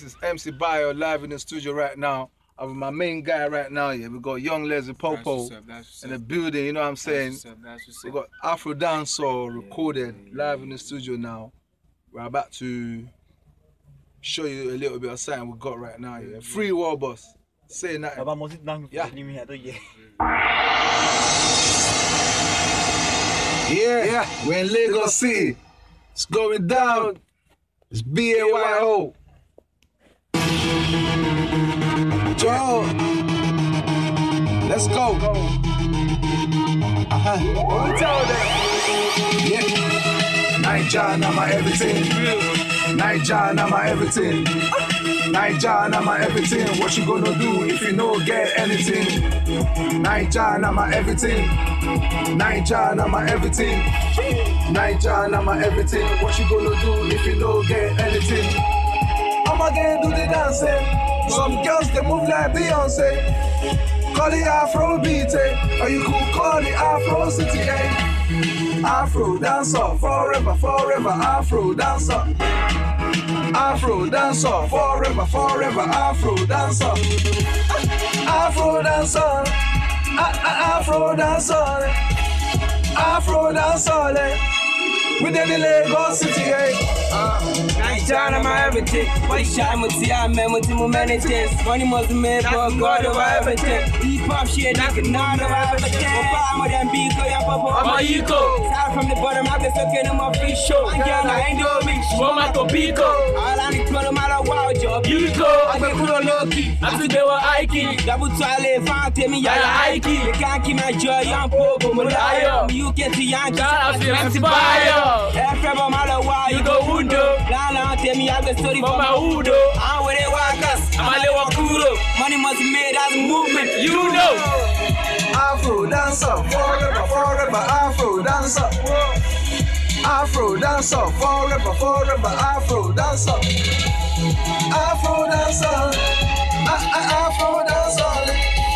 is MC Bio live in the studio right now. I'm with my main guy right now, yeah. We got Young Leslie Popo in the building, you know what I'm saying? We got Afro Dancehall recorded live in the studio now. We're about to show you a little bit of something we got right now, yeah. Free War Boss. Say nothing. Yeah. Yeah, we're in Lagos City. It's going down. It's BAYO. Joe, let's go. What we tell them? Yeah. Niger, now my everything. Niger, now my everything. Niger, now my everything. What you gonna do if you no get anything? Niger, now my everything. Niger, now my everything. Niger, now my everything. What you gonna do if you no get anything? I'ma get do the dancing. Some girls they move like Beyonce. Call it Afro beat, or you could call it Afro City, Afro dancer, forever, forever, Afro dancer. Afro dancer, forever, forever, Afro dancer. Afro dancer, Afro dancer, Afro dancer. We did the Lagos City, Niger, my everything. Why shine with the I met with too many things. Money must be made for God over everything. Hip hop shit, I can not over everything. Obama and Biko, ya papa, I'm a Yiko. Start from the bottom, I'm just looking at my free show. I ain't no mix, Mama Topiko. All I need to my wow job. Yiko, I get cool lucky. After they were hiking, double toilet, found me, ya hiking. You can't keep my joy, young Popo, Malayo. You get the Yankee, I feel empty bio. Everybody, my wow, you go window. Lala, tell me I have a story for my Udo. I'm with the workers, I'm a little Kudo. Money must be made as a movement, you know. Afro dancer, forever, forever, Afro dancer. Afro dancer, forever, forever, Afro dancer. Afro dancer, Afro dancer,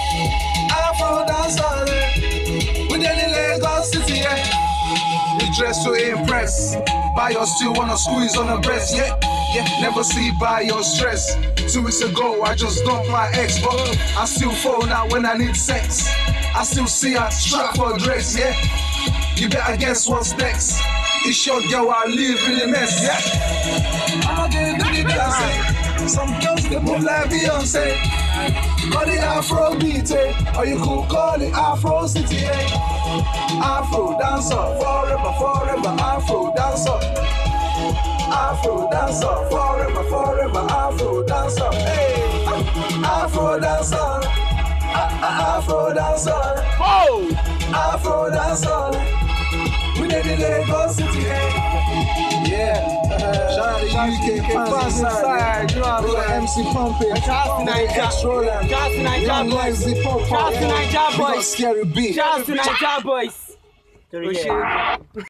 Afro dancer. We're in Lagos City, You dress to impress. Bio still wanna squeeze on her breast, yeah. Never see Bio stress. 2 weeks ago, I just dumped my ex, but I still fall now when I need sex. I still see her strapped for a dress, yeah. You better guess what's next. It's your girl, I live in the mess, yeah. I'ma get do the dancing. Some girls they move like Beyonce. Call it Afro beat, or you could call it Afro City, Afro dancer, forever, forever, Afro dancer. Afro dancer, forever, forever, Afro dancer. Hey, Afro dancer, Afro dancer. Oh, Afro dancer. We did the Lagos City, yeah. Shout out to UK fans inside. You know what I'm MC Pumping. Shout to Niger boys. Shout to Niger boys. Scary beat. Shout to Niger boys.